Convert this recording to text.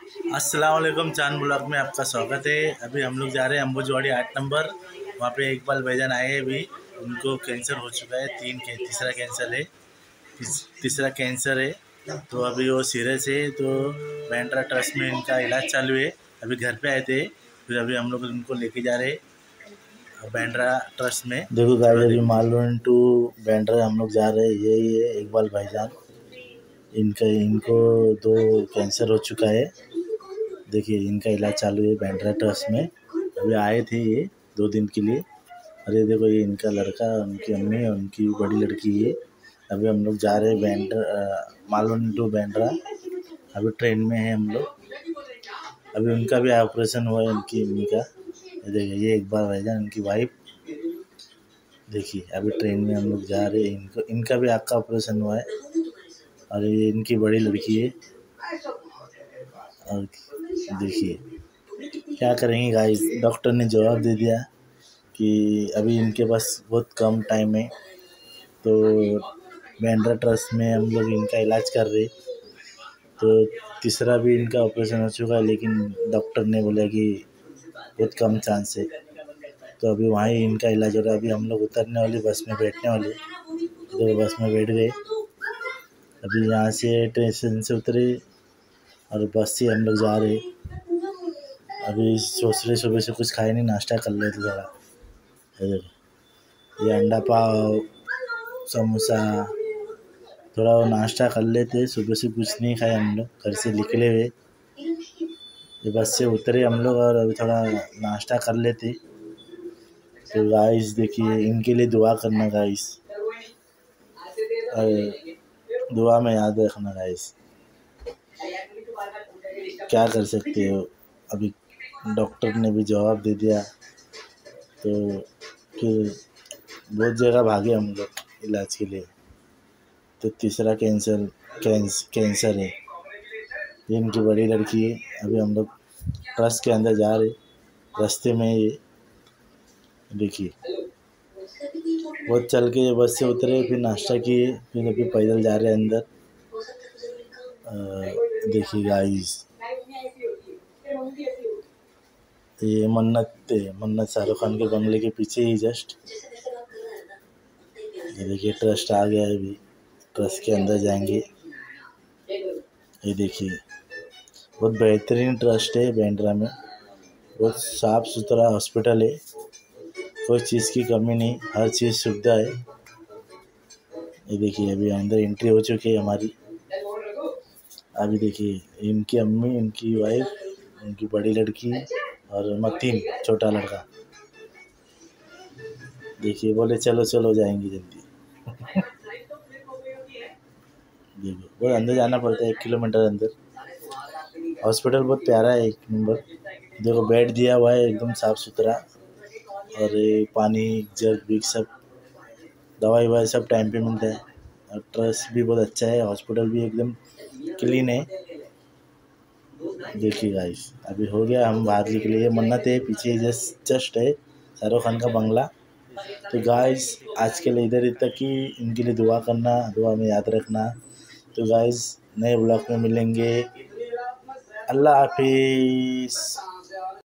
अस्सलाम वालेकुम। चांद ब्लॉग में आपका स्वागत है। अभी हम लोग जा रहे हैं अंबुजवाड़ी 8 नंबर। वहाँ पे इकबाल भाईजान आए हैं। अभी उनको कैंसर हो चुका है, तीसरा कैंसर है। तीसरा कैंसर है तो अभी वो सीरियस है। तो बैंड्रा ट्रस्ट में इनका इलाज चालू है। अभी घर पे आए थे, फिर अभी हम लोग उनको लेके जा रहे हैं बैंड्रा ट्रस्ट में। देखो गाइस, अभी मालवन टू बैंड्रा हम लोग जा रहे हैं। यही है इकबाल भाईजान। इनको 2 कैंसर हो चुका है। देखिए इनका इलाज चालू है बैंड्रा ट्रस्ट में। अभी आए थे ये 2 दिन के लिए। अरे देखो, ये इनका लड़का, उनकी अम्मी और उनकी बड़ी लड़की है। अभी हम लोग जा रहे हैं मालवन टू बैंड्रा। अभी ट्रेन में है हम लोग। अभी उनका भी ऑपरेशन हुआ है, उनकी अम्मी का। ये देखिए, ये एक बार भाईजान, उनकी वाइफ। देखिए अभी ट्रेन में हम लोग जा रहे हैं। इनका भी आँख का ऑपरेशन हुआ है और ये इनकी बड़ी लड़की है। और देखिए क्या करेंगे गाइस, डॉक्टर ने जवाब दे दिया कि अभी इनके पास बहुत कम टाइम है। तो बैंड्रा ट्रस्ट में हम लोग इनका इलाज कर रहे। तो तीसरा भी इनका ऑपरेशन हो चुका है, लेकिन डॉक्टर ने बोला कि बहुत कम चांस है। तो अभी वहाँ ही इनका इलाज हो रहा है। अभी हम लोग उतरने वाले, बस में बैठने वाले। तो बस में बैठ गए। अभी यहाँ से स्टेशन से उतरे और बस से हम लोग जा रहे। अभी सोच रहे सुबह से कुछ खाए नहीं, नाश्ता कर लेते थोड़ा। ये अंडा पाव, समोसा, थोड़ा वो नाश्ता कर लेते। सुबह से कुछ नहीं खाए हम लोग, घर से निकले हुए। ये बस से उतरे हम लोग और अभी थोड़ा नाश्ता कर लेते। तो गाइस देखिए, इनके लिए दुआ करना गाइस, और दुआ में याद रखना गाइस। क्या कर सकते हो, अभी डॉक्टर ने भी जवाब दे दिया। तो फिर बहुत जगह भागे हम लोग इलाज के लिए। तो तीसरा कैंसर है। ये इनकी बड़ी लड़की है। अभी हम लोग ट्रस्ट के अंदर जा रहे, रास्ते में ये देखिए बहुत चल के बस से उतरे, फिर नाश्ता किए, फिर अभी पैदल जा रहे अंदर। देखिए गाइस, ये मन्नत शाहरुख खान के बंगले के पीछे ही जस्ट। ये देखिए ट्रस्ट आ गया है। अभी ट्रस्ट के अंदर जाएंगे। ये देखिए बहुत बेहतरीन ट्रस्ट है बैंड्रा में। बहुत साफ़ सुथरा हॉस्पिटल है, कोई चीज़ की कमी नहीं, हर चीज़ सुविधा है। ये देखिए अभी अंदर एंट्री हो चुकी है हमारी। अभी देखिए इनकी अम्मी, इनकी वाइफ, उनकी बड़ी लड़की और मतीन छोटा लड़का। देखिए बोले चलो चलो जाएंगे जल्दी। देखो बहुत अंदर जाना पड़ता है, 1 किलोमीटर अंदर। हॉस्पिटल बहुत प्यारा है, 1 नंबर। देखो बेड दिया हुआ है एकदम साफ़ सुथरा, और पानी जग भी सब, दवाई ववाई सब टाइम पे मिलता है। और ट्रस्ट भी बहुत अच्छा है, हॉस्पिटल भी एकदम क्लीन है। देखिए गाइस अभी हो गया, हम बाहर निकले। ये मन्नत है, पीछे जस्ट है शाहरुख खान का बंगला। तो गाइस आज के लिए इधर तक ही। इनके लिए दुआ करना, दुआ में याद रखना। तो गाइस नए ब्लॉग में मिलेंगे। अल्लाह हाफिज़।